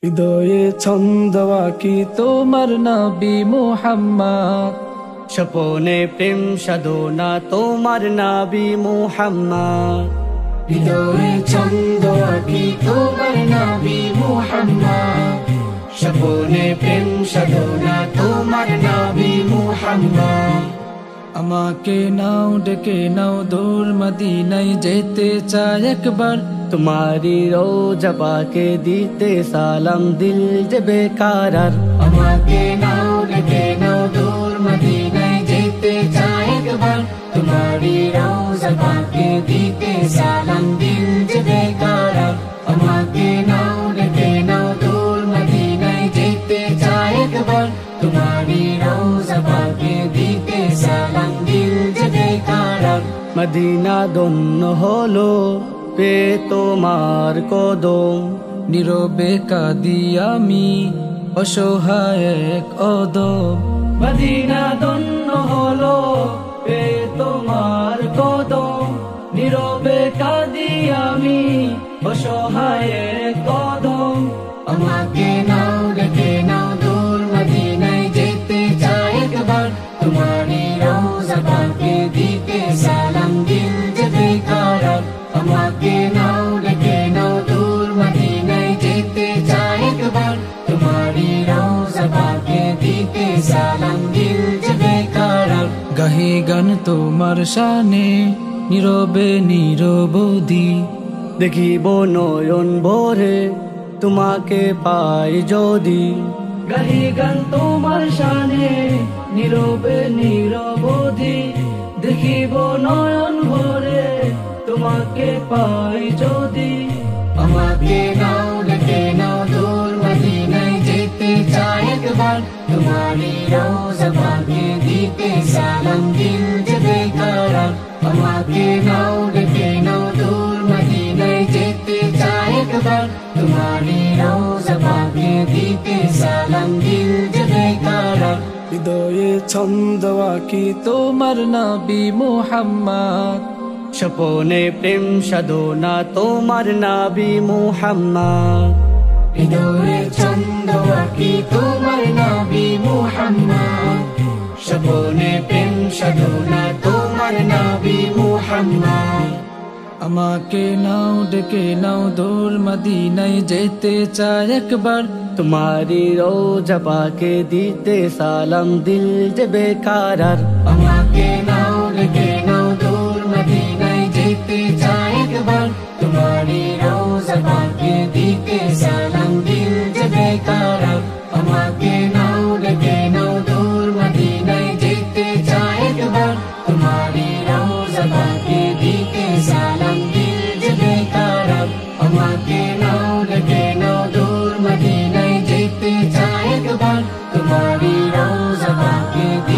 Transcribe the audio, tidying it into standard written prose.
হৃদয়ে ছন্দ আঁকি তোমার নবী মুহাম্মদ, স্বপনে প্রেম সাধনা তোমার নবী মুহাম্মদ। হৃদয়ে ছন্দ আঁকি তোমার নবী মুহাম্মদ, স্বপনে প্রেম সাধনা তোমার নবী মুহাম্মদ। আমাকে নাও ডেকে নাও দূর মদিনায় যেতে চাই একবার, তোমারি রোজা পাকে দিতে সালাম দিল যে বেকারার। আমাকে নাও ডেকে নাও দূর মদিনায় যেতে চাই একবার, তোমারি রওজা পাকে দিতে সালাম দিল যে বেকারার। আমাকে নাও ডেকে নাও দূর মদিনায় যেতে চাই একবার, তোমারি রওজা পাকে দিতে সালাম দিল যে বেকারার। মদিনা ধন্য হলো পে তোমার কদম, নীরবে কাঁদি আমি অসহায় এক অদম। মদিনা ধন্য হলো পে তোমার কদম, নীরবে কাঁদি আমি অসহায় কদম। আমাকে নাও ডেকে নাও দূর মদিনায় যেতে চাই একবার, তোমারি রওজা পাকে দিতে সালাম দিল যে বেকারার। আমাকে নাও ডেকে নাও দূর মদিনায় যেতে চাই একবার, তোমারি রওজা পাকে দিতে সালাম দিল যে বেকারার। গাহি গান তোমার শানে নীরবে নিরবধি, দেখিব নয়ন ভরে তোমাকে পাই যদি। গাহি গান তোমার শানে নীরবে নিরবধি, দেখিব নয়ন ভরে তোমাকে পাই যদি। আমাকে নাও ডেকে নাও দূর মদিনায় যেতে চাই একবার, তোমারি রওজা পাকে দিতে সালাম দিল যে বেকারার। আমাকে নাও ডেকে নাও দূর মদিনায় যেতে চাই একবার, তোমারি রওজা পাকে দিতে সালাম দিল যে বেকারার। হৃদয়ে ছন্দ আঁকি তোমার নবী মুহাম্মদ, স্বপনে প্রেম সাধনা তোমার নবী মুহাম্মদ। হৃদয়ে ছন্দ আঁকি তোমার নবী মুহাম্মদ, স্বপনে প্রেম সাধনা তোমার নবী মুহাম্মদ। আমাকে নাও ডেকে নাও দূর মদিনায় যেতে চাই একবার, তোমারি রোজা পাকে দিতে সালাম দিল যে বেকারার। আমাকে নাও ডেকে নাও দূর মদিনায় যেতে চাই একবার, তোমারি রওজা পাকে দিতে সালাম দিল যে বেকারার। আমাকে নাও ডেকে নাও দূর মদিনায় যেতে চাই একবার, তোমারি রওজা পাকে দিতে সালাম দিল যে বেকারার। আমাকে নাও ডেকে নাও দূর মদিনায় যেতে চাই একবার, তোমারি রওজা পাকে